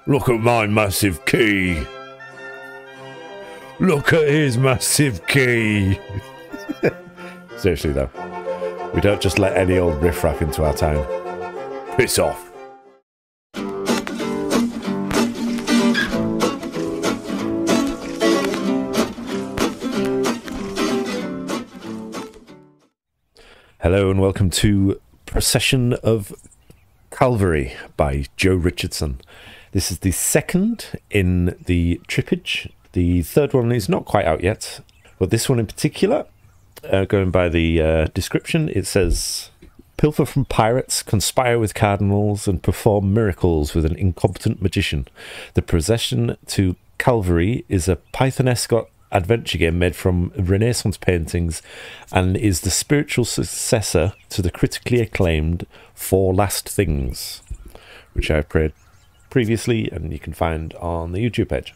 Look at my massive key. Look at his massive key. Seriously though, we don't just let any old riffraff into our town. Piss off. Hello and welcome to Procession of Calvary by Joe Richardson. This is the second in the Triptych. The third one is not quite out yet, but this one in particular, going by the description, it says, Pilfer from pirates, conspire with cardinals, and perform miracles with an incompetent magician. The Procession to Calvary is a Python-esque adventure game made from Renaissance paintings and is the spiritual successor to the critically acclaimed Four Last Things, which I played previously and you can find on the YouTube page.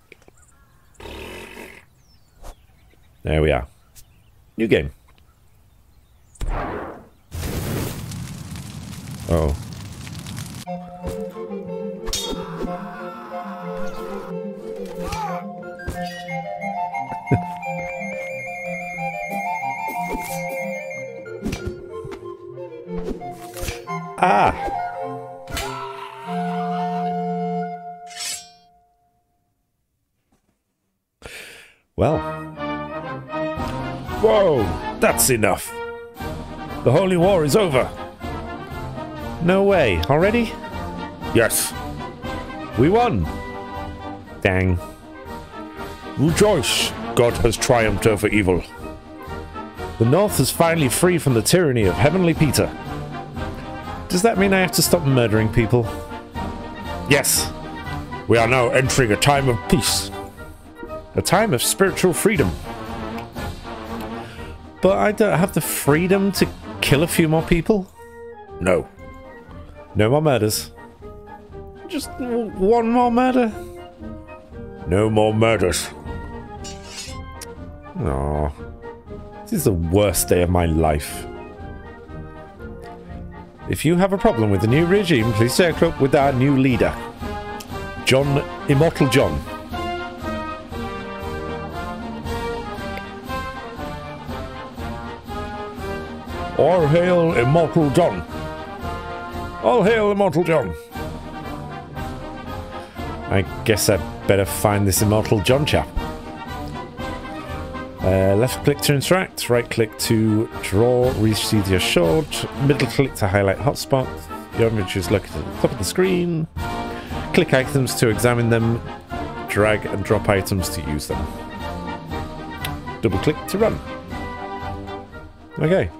There we are. New game. Oh. Ah! Well. Whoa! That's enough! The Holy War is over! No way. Already? Yes. We won! Dang. Rejoice! God has triumphed over evil. The North is finally free from the tyranny of Heavenly Peter. Does that mean I have to stop murdering people? Yes. We are now entering a time of peace. A time of spiritual freedom. But I don't have the freedom to kill a few more people? No. No more murders. Just one more murder? No more murders. Aww. This is the worst day of my life. If you have a problem with the new regime, please take it up with our new leader, Immortal John. All hail Immortal John. All hail Immortal John. I guess I'd better find this Immortal John chap. Left click to interact, right click to draw, receive your sword, middle click to highlight hotspot, your image is located at the top of the screen, click items to examine them, drag and drop items to use them. Double click to run. Okay.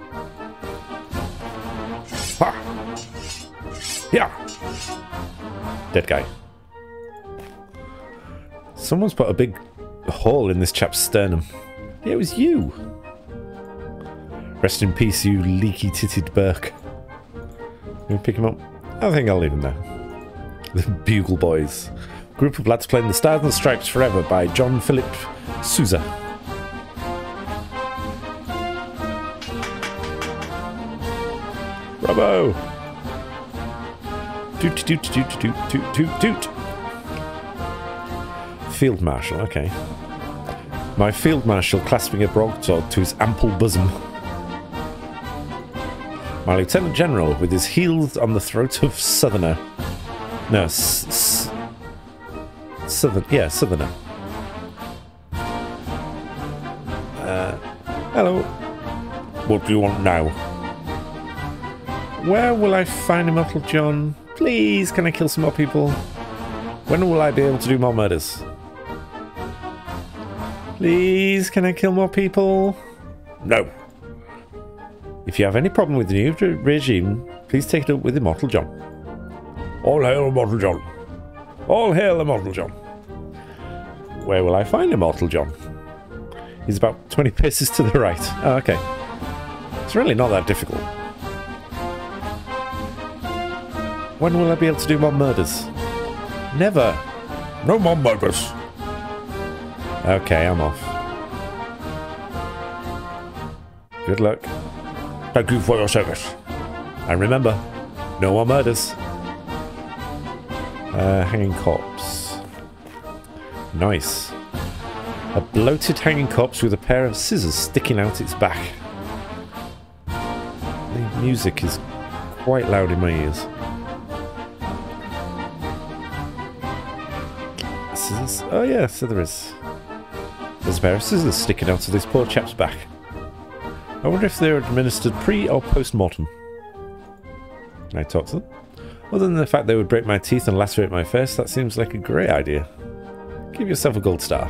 Ha! Yeah! Dead guy. Someone's put a big hole in this chap's sternum. It was you. Rest in peace, you leaky-titted Burke. Can we pick him up? I think I'll leave him there. The Bugle Boys. Group of lads playing The Stars and Stripes Forever by John Philip Sousa. Bravo! Toot toot toot toot toot toot toot. Field Marshal, okay. My Field Marshal clasping a broadsword to his ample bosom. My Lieutenant General with his heels on the throat of Southerner. No, Southerner. Hello. What do you want now? Where will I find Immortal John? Please, can I kill some more people? When will I be able to do more murders? Please, can I kill more people? No. If you have any problem with the new regime, please take it up with Immortal John. All hail Immortal John. All hail Immortal John. Where will I find Immortal John? He's about 20 paces to the right. Oh, okay. It's really not that difficult. When will I be able to do more murders? Never. No more murders. Okay, I'm off. Good luck. Thank you for your service. And remember, no more murders. Hanging corpse. Nice. A bloated hanging corpse with a pair of scissors sticking out its back. The music is quite loud in my ears. Scissors? Oh yeah, so there is. There's a pair of scissors sticking out of this poor chap's back. I wonder if they're administered pre or post-mortem. Can I talk to them? Other than the fact they would break my teeth and lacerate my face, that seems like a great idea. Give yourself a gold star.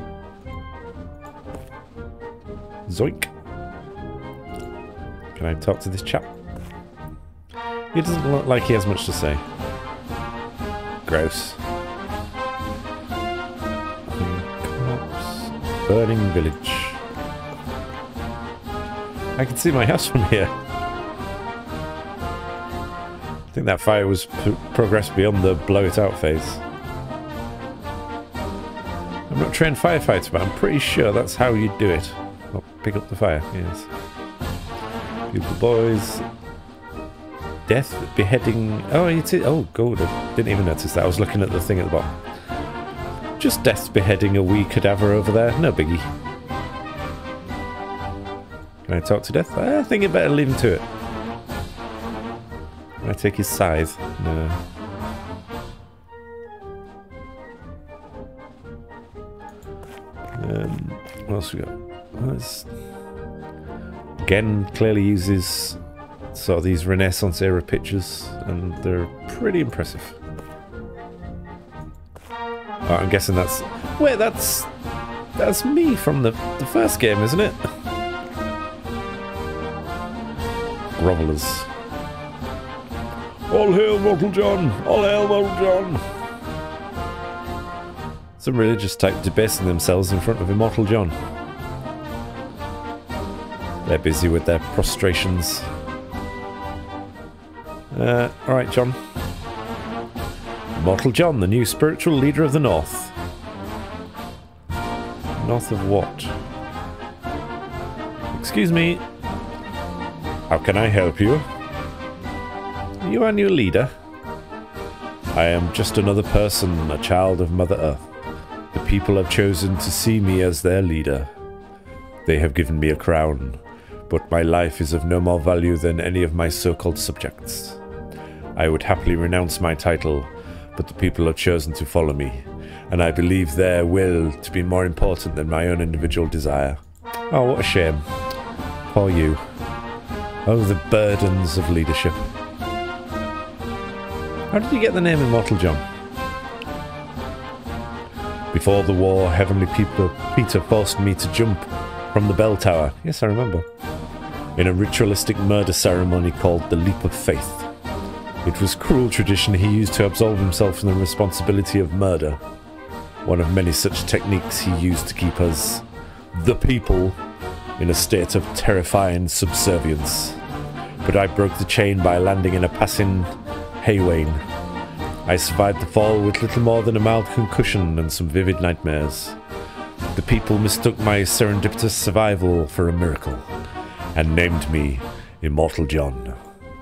Zoink. Can I talk to this chap? He doesn't look like he has much to say. Gross. Corpse. Burning village. I can see my house from here. I think that fire was progressed beyond the blow it out phase. I'm not a trained firefighter, but I'm pretty sure that's how you do it. Well, pick up the fire, yes. Beautiful boys. Death, beheading. Oh, it's it. Oh, God, I didn't even notice that. I was looking at the thing at the bottom. Just death beheading a wee cadaver over there. No biggie. Can I talk to Death? I think you better leave him to it. Can I take his scythe? No. What else we got? Again, clearly uses sort of these Renaissance era pictures, and they're pretty impressive. Oh, I'm guessing that's... Wait, that's me from the first game, isn't it? Grovelers. All hail Mortal John! All hail Mortal John! Some religious type debasing themselves in front of Immortal John. They're busy with their prostrations. Alright, John. Immortal John, the new spiritual leader of the North. North of what? Excuse me. How can I help you? Are you our new leader? I am just another person, a child of Mother Earth. The people have chosen to see me as their leader. They have given me a crown, but my life is of no more value than any of my so-called subjects. I would happily renounce my title, but the people have chosen to follow me, and I believe their will to be more important than my own individual desire. Oh, what a shame. Poor you. Oh, the burdens of leadership. How did you get the name Immortal John? Before the war, Heavenly Peter forced me to jump from the bell tower. Yes, I remember. In a ritualistic murder ceremony called the Leap of Faith. It was cruel tradition he used to absolve himself from the responsibility of murder. One of many such techniques he used to keep us, the people, in a state of terrifying subservience. But I broke the chain by landing in a passing haywain. I survived the fall with little more than a mild concussion and some vivid nightmares. The people mistook my serendipitous survival for a miracle, and named me Immortal John.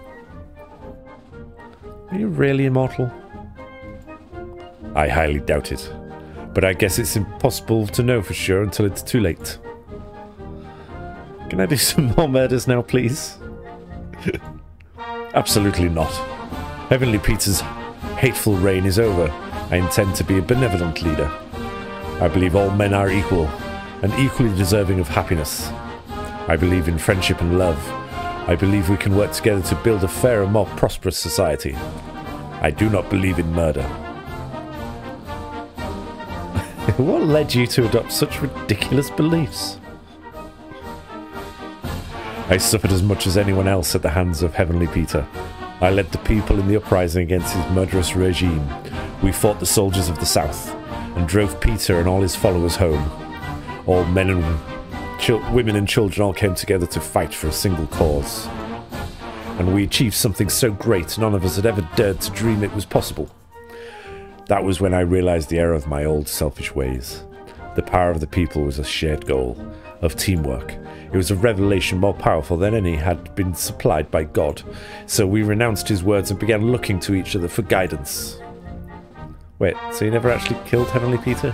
Are you really immortal? I highly doubt it, but I guess it's impossible to know for sure until it's too late. Can I do some more murders now, please? Absolutely not. Heavenly Peter's hateful reign is over. I intend to be a benevolent leader. I believe all men are equal, and equally deserving of happiness. I believe in friendship and love. I believe we can work together to build a fairer, more prosperous society. I do not believe in murder. What led you to adopt such ridiculous beliefs? I suffered as much as anyone else at the hands of Heavenly Peter. I led the people in the uprising against his murderous regime. We fought the soldiers of the South, and drove Peter and all his followers home. All men and women and children all came together to fight for a single cause. And we achieved something so great none of us had ever dared to dream it was possible. That was when I realized the error of my old selfish ways. The power of the people was a shared goal, of teamwork. It was a revelation more powerful than any had been supplied by God. So we renounced his words and began looking to each other for guidance. Wait, so you never actually killed Heavenly Peter?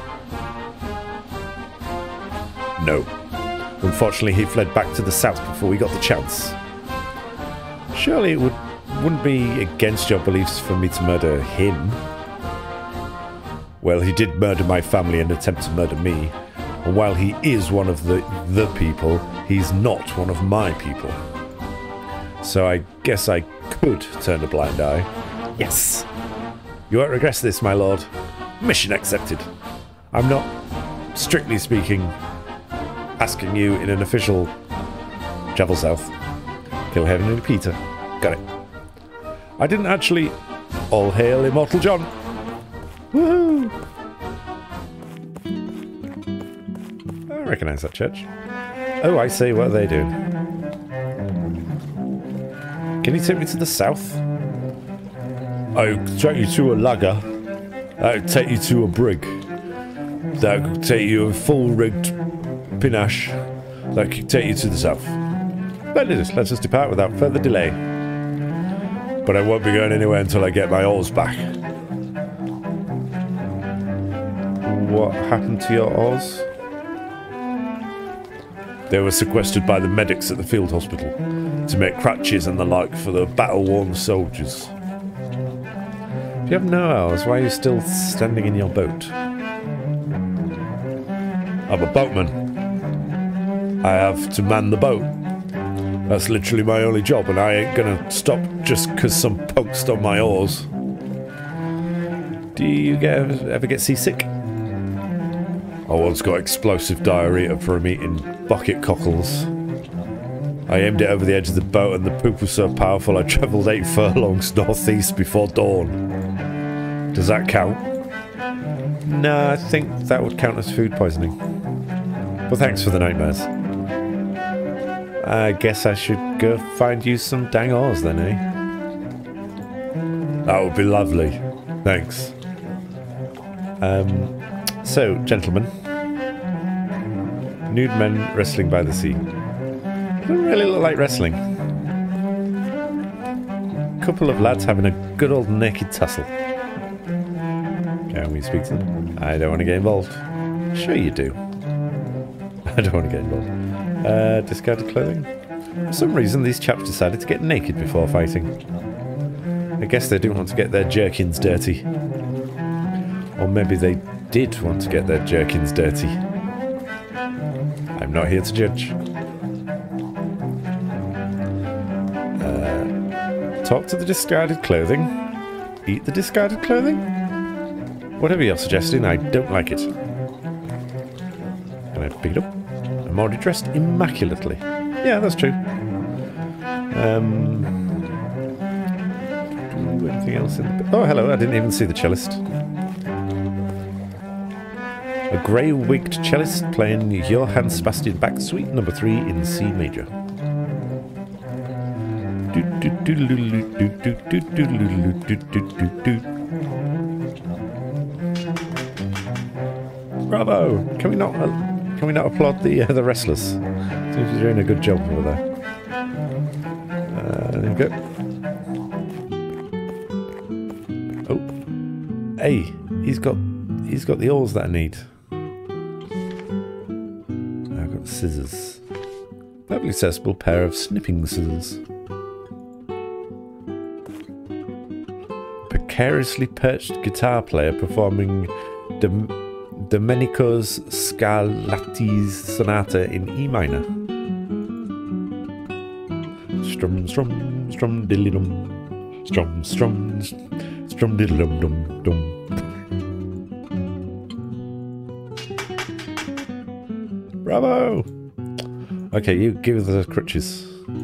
No. Unfortunately, he fled back to the south before we got the chance. Surely it wouldn't be against your beliefs for me to murder him. Well, he did murder my family and attempt to murder me. And while he is one of the people, he's not one of my people. So I guess I could turn a blind eye. Yes! You won't regret this, my lord. Mission accepted. I'm not, strictly speaking, asking you in an official travel south. Kill Heavenly Peter. Got it. I didn't actually... All hail Immortal John. Woohoo! I recognise that church. Oh, I see. What are they doing? Can you take me to the south? I'll take you to a lugger. I'll take you to a brig. That'll take you a full-rigged pinache. That can take you to the south. Let's just depart without further delay. But I won't be going anywhere until I get my oars back. What happened to your oars? They were sequestered by the medics at the field hospital to make crutches and the like for the battle-worn soldiers. If you have no oars, why are you still standing in your boat? I'm a boatman. I have to man the boat. That's literally my only job, and I ain't gonna stop just because some punk stole my oars. Do you ever get seasick? I once got explosive diarrhea from eating bucket cockles. I aimed it over the edge of the boat and the poop was so powerful I travelled 8 furlongs northeast before dawn. Does that count? No, I think that would count as food poisoning. But thanks for the nightmares. I guess I should go find you some dang oars then, eh? That would be lovely. Thanks. So, gentlemen. Nude men wrestling by the sea. Doesn't really look like wrestling. Couple of lads having a good old naked tussle. Can we speak to them? I don't want to get involved. Sure you do. I don't want to get involved. Discarded clothing? For some reason these chaps decided to get naked before fighting. I guess they didn't want to get their jerkins dirty. Or maybe they did want to get their jerkins dirty. I'm not here to judge. Talk to the discarded clothing. Eat the discarded clothing? Whatever you're suggesting, I don't like it. Can I pick it up? I'm already dressed immaculately. Yeah, that's true. Anything else in the... Oh, hello, I didn't even see the cellist. A grey-wigged cellist playing Johann Sebastian Bach Suite No. 3 in C major. Bravo! Can we not applaud the wrestlers? Seems to be doing a good job over there. There we go. Oh, hey, he's got the oars that I need. I've got scissors. Perfectly accessible pair of snipping scissors. Precariously perched guitar player performing Domenico's Scarlatti's Sonata in E minor. Strum, strum, strum, diddly dum. Strum, strum, strum, diddly dum, dum, dum. Bravo! Okay, you give us the crutches.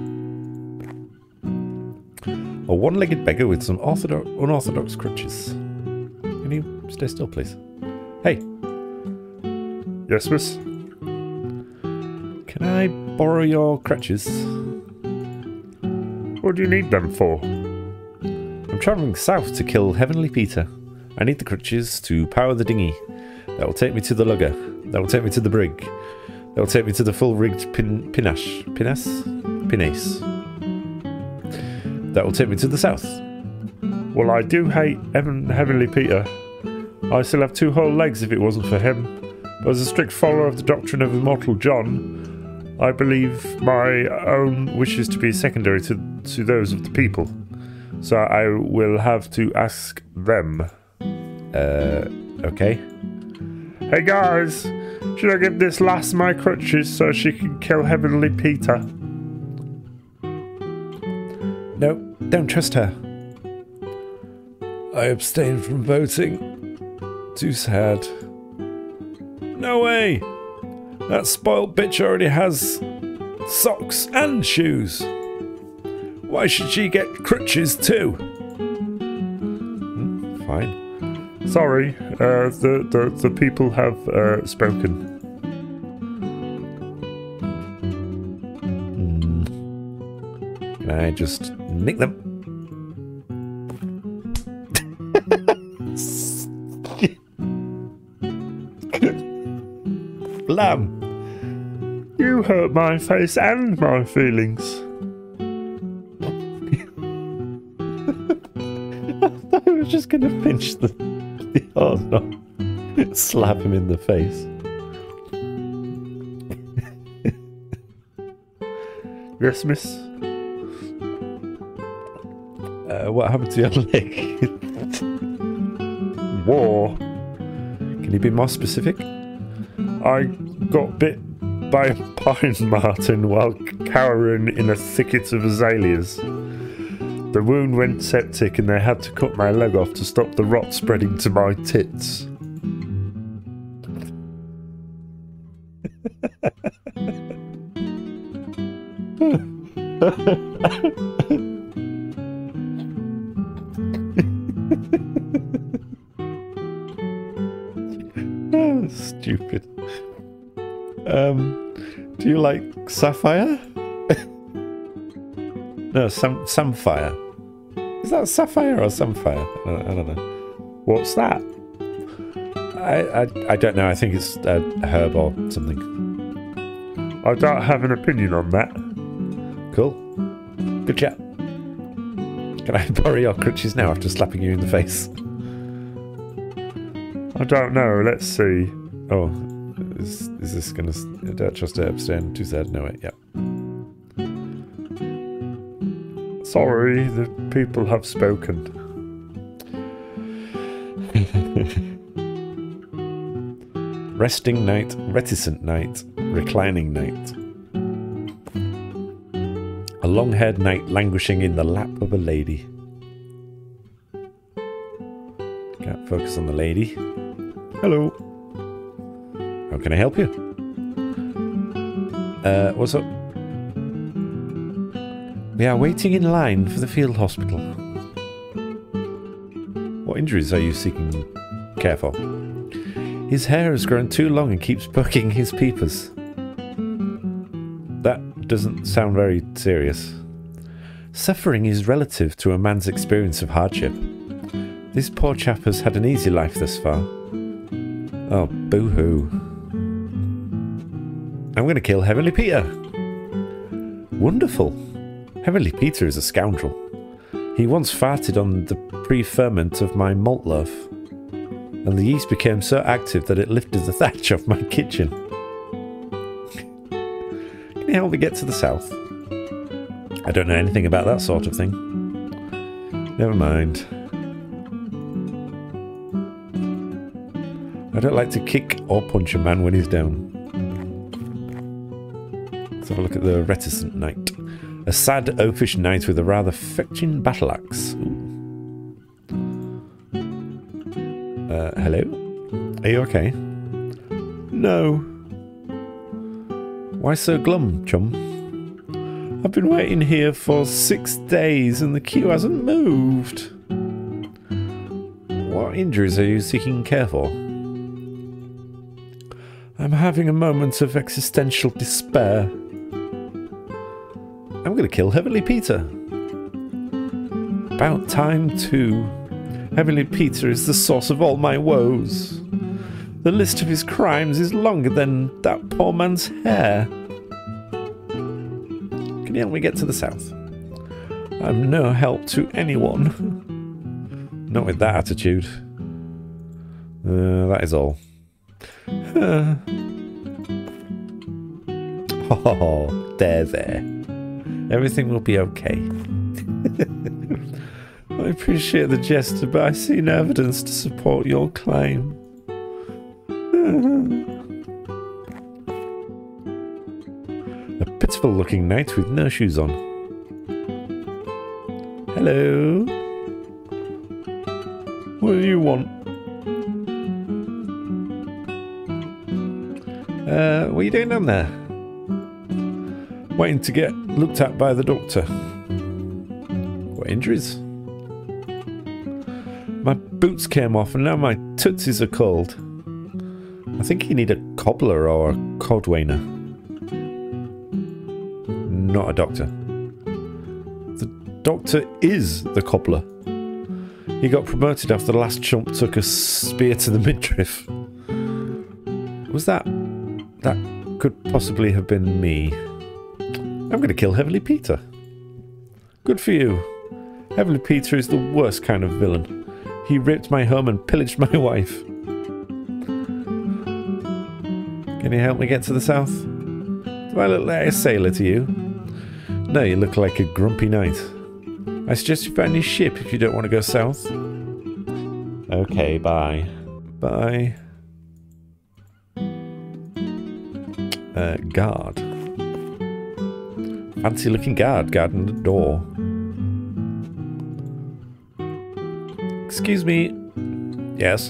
A one-legged beggar with some unorthodox crutches. Can you stay still, please? Hey. Yes, miss? Can I borrow your crutches? What do you need them for? I'm travelling south to kill Heavenly Peter. I need the crutches to power the dinghy. That will take me to the lugger. That will take me to the brig. That will take me to the full-rigged pinache. Pinace? That will take me to the south. Well, I do hate Heavenly Peter. I still have 2 whole legs if it wasn't for him. But as a strict follower of the doctrine of Immortal John, I believe my own wishes to be secondary to those of the people. So I will have to ask them. Okay. Hey guys, should I give this lass my crutches so she can kill Heavenly Peter? No, don't trust her. I abstain from voting. Too sad. No way! That spoilt bitch already has socks and shoes. Why should she get crutches too? Fine. Sorry, the people have spoken. Can I just nick them? Blam! You hurt my face and my feelings. I was just gonna pinch the oh no. Slap him in the face. Yes, miss? What happened to your leg? War. Can you be more specific? I got bit by a pine marten while cowering in a thicket of azaleas. The wound went septic and they had to cut my leg off to stop the rot spreading to my tits. Stupid. Do you like sapphire? No, samphire. Is that sapphire or samphire? I don't know. What's that? I don't know. I think it's a herb or something. I don't have an opinion on that. Cool. Good chat. Can I borrow your crutches now after slapping you in the face? I don't know. Let's see. Oh, is this gonna? Don't trust to abstain. Too sad. No way. Yeah. Sorry, the people have spoken. Resting night, reticent night, reclining night. A long-haired knight languishing in the lap of a lady. Can't focus on the lady. Hello. How can I help you? What's up? We are waiting in line for the field hospital. What injuries are you seeking care for? His hair has grown too long and keeps poking his peepers. That doesn't sound very serious. Suffering is relative to a man's experience of hardship. This poor chap has had an easy life thus far. Oh, boo-hoo. I'm going to kill Heavenly Peter. Wonderful. Heavenly Peter is a scoundrel. He once farted on the pre-ferment of my malt loaf, and the yeast became so active that it lifted the thatch off my kitchen. Can you help me get to the south? I don't know anything about that sort of thing. Never mind. I don't like to kick or punch a man when he's down. Let's have a look at the reticent knight. A sad, oafish knight with a rather fetching battle axe. Hello? Are you okay? No. Why so glum, chum? I've been waiting here for 6 days and the queue hasn't moved. What injuries are you seeking care for? I'm having a moment of existential despair. I'm going to kill Heavenly Peter. About time too. Heavenly Peter is the source of all my woes. The list of his crimes is longer than that poor man's hair. Can you help me get to the south? I'm no help to anyone. Not with that attitude. That is all. Oh, there. Everything will be okay. I appreciate the gesture, but I see no evidence to support your claim. A pitiful-looking knight with no shoes on. Hello? What do you want? What are you doing down there? Waiting to get looked at by the doctor. What injuries? My boots came off and now my tootsies are cold. I think you need a cobbler or a cordwainer. Not a doctor. The doctor is the cobbler. He got promoted after the last chump took a spear to the midriff. Was that... That could possibly have been me. I'm going to kill Heavenly Peter. Good for you. Heavenly Peter is the worst kind of villain. He raped my home and pillaged my wife. Can you help me get to the south? Do I look like a sailor to you? No, you look like a grumpy knight. I suggest you find your ship if you don't want to go south. Okay, bye. Bye. Guard. Fancy looking guard guarding the door. Excuse me. Yes?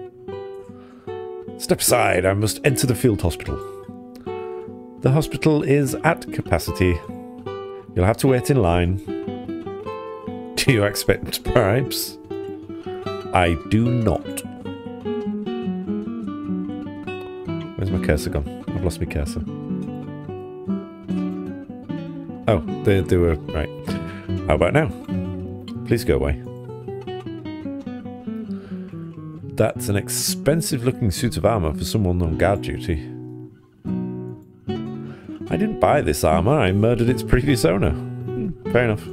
Step aside, I must enter the field hospital. The hospital is at capacity. You'll have to wait in line. Do you expect bribes? I do not. Where's my cursor gone? I've lost my cursor. Oh, they were... right. How about now? Please go away. That's an expensive-looking suit of armour for someone on guard duty. I didn't buy this armour, I murdered its previous owner. Fair enough.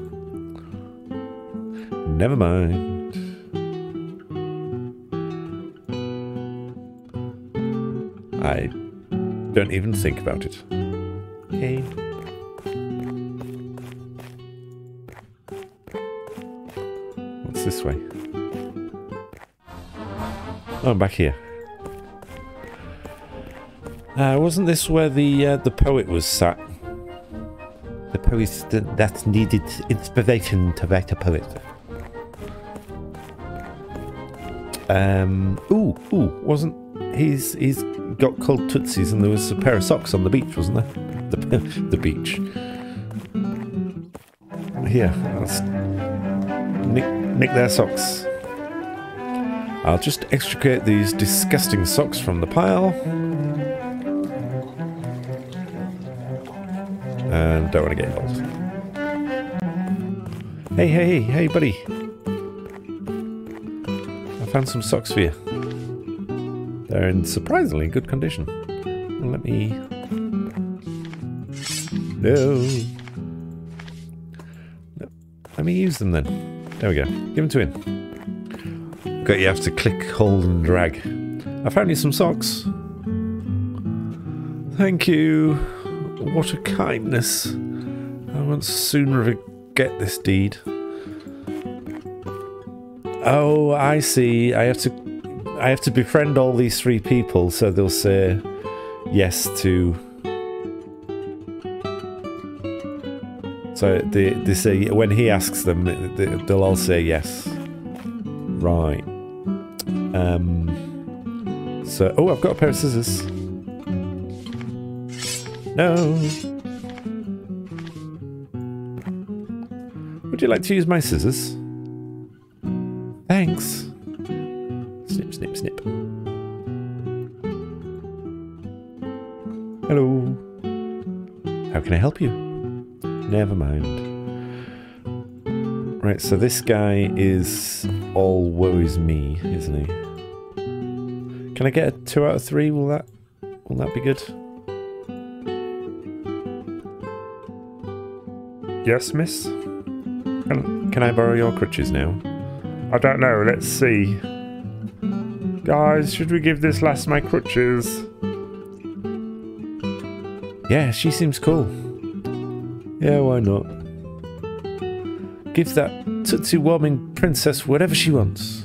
Never mind. I don't even think about it. Okay. What's this way? Oh, I'm back here. Wasn't this where the poet was sat? The poet that needed inspiration to write a poet. Wasn't he's got cold tootsies and there was a pair of socks on the beach, wasn't there? The beach. Here, let's nick their socks. I'll just extricate these disgusting socks from the pile. And don't want to get involved. Hey, buddy. I found some socks for you. They're in surprisingly good condition. Let me... No. Let me use them then. There we go. Give them to him. Okay, you have to click, hold and drag. I found you some socks. Thank you. What a kindness. I won't sooner forget this deed. Oh, I see. I have to befriend all these three people so they'll say yes to... So they say, when he asks them, they'll all say yes. Right. So, oh, I've got a pair of scissors. No. Would you like to use my scissors? Thanks. Snip, snip, snip. Hello. How can I help you? Never mind. Right, so this guy is all woe is me, isn't he? Can I get a 2 out of 3? Will that be good? Yes, miss? Can I borrow your crutches now? I don't know, let's see. Guys, should we give this lass my crutches? Yeah, she seems cool. Yeah, why not? Give that tootsie warming princess whatever she wants.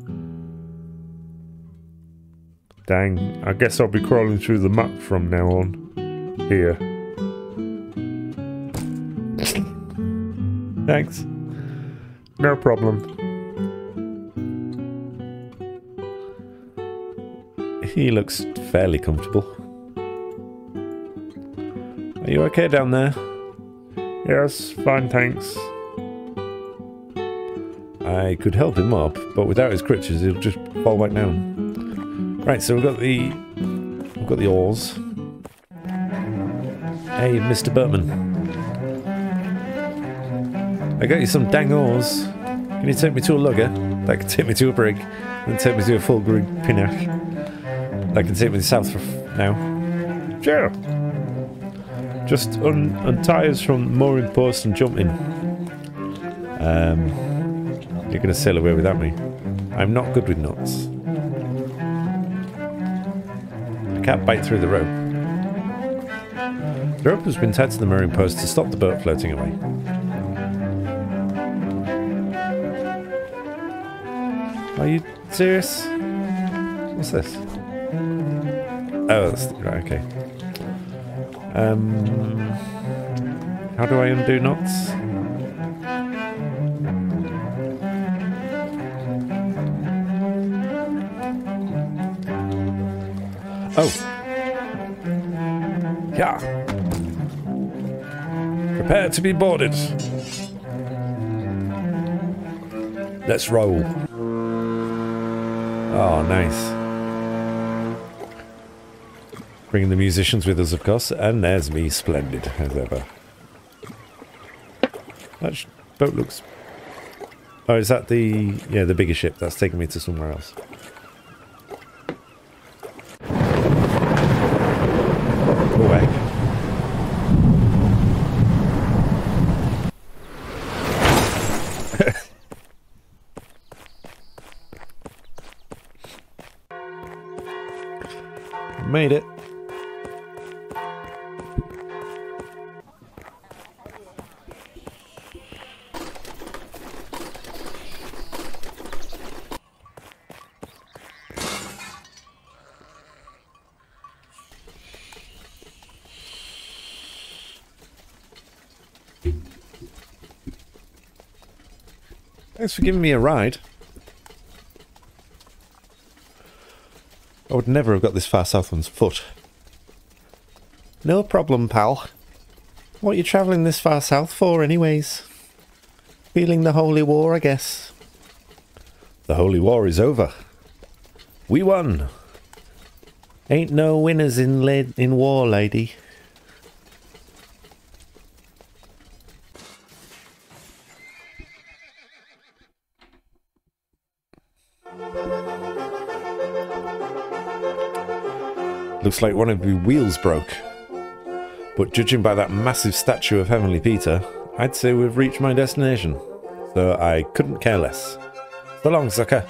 Dang, I guess I'll be crawling through the muck from now on. Here. Thanks. No problem. He looks fairly comfortable. Are you okay down there? Yes, fine, thanks. I could help him up, but without his crutches, he'll just fall back down. Right, so we've got the oars. Hey, Mr. Bertman. I got you some dang oars. Can you take me to a lugger? That can take me to a brig, and take me to a full grig pinnace. That can take me south now. Sure. Just untie us from the mooring post and jump in. You're going to sail away without me. I'm not good with knots. I can't bite through the rope. The rope has been tied to the mooring post to stop the boat floating away. Are you serious? What's this? Oh, that's right, okay. How do I undo knots? Oh. Yeah. Prepare to be boarded. Let's roll. Oh, nice. Bringing the musicians with us, of course, and there's me, splendid, as ever. That boat looks... Oh, is that the... Yeah, the bigger ship that's taking me to somewhere else. Go back. Made it. Thanks for giving me a ride. I would never have got this far south on foot. No problem, pal. What are you travelling this far south for, anyways? Feeling the Holy War, I guess. The Holy War is over. We won. Ain't no winners in war, lady. Looks like one of the wheels broke. But judging by that massive statue of Heavenly Peter, I'd say we've reached my destination. So I couldn't care less. So long, sucker.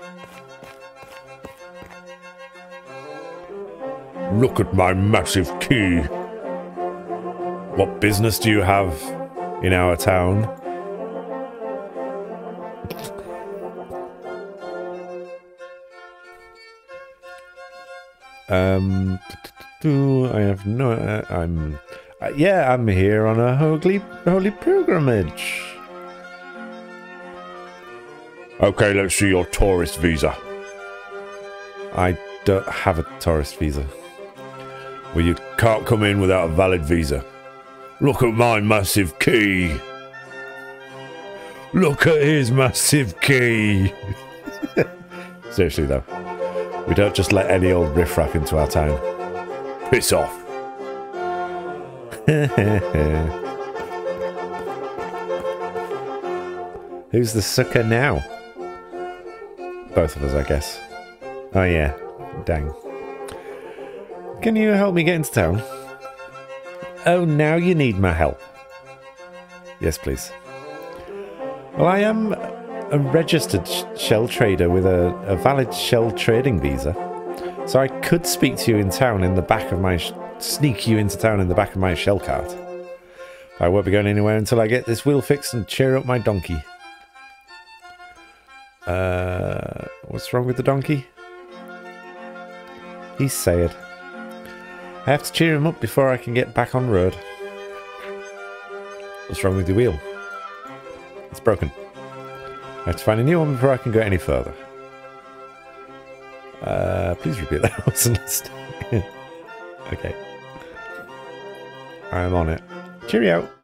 Look at my massive key. What business do you have in our town? I have no... I'm here on a holy pilgrimage. Okay, let's see your tourist visa. I don't have a tourist visa. Well, you can't come in without a valid visa. Look at my massive key. Look at his massive key. Seriously though, we don't just let any old riffraff into our town. Piss off. Who's the sucker now? Both of us, I guess. Oh yeah, dang. Can you help me get into town? Oh, now you need my help. Yes, please. Well, I am a registered shell trader with a valid shell trading visa. So I could speak to you in town in the back of my... sneak you into town in the back of my shell cart. I won't be going anywhere until I get this wheel fixed and cheer up my donkey. What's wrong with the donkey? He's sad. I have to cheer him up before I can get back on road. What's wrong with the wheel? It's broken. I have to find a new one before I can go any further. Please repeat that. I wasn't listening. Okay. I'm on it. Cheerio.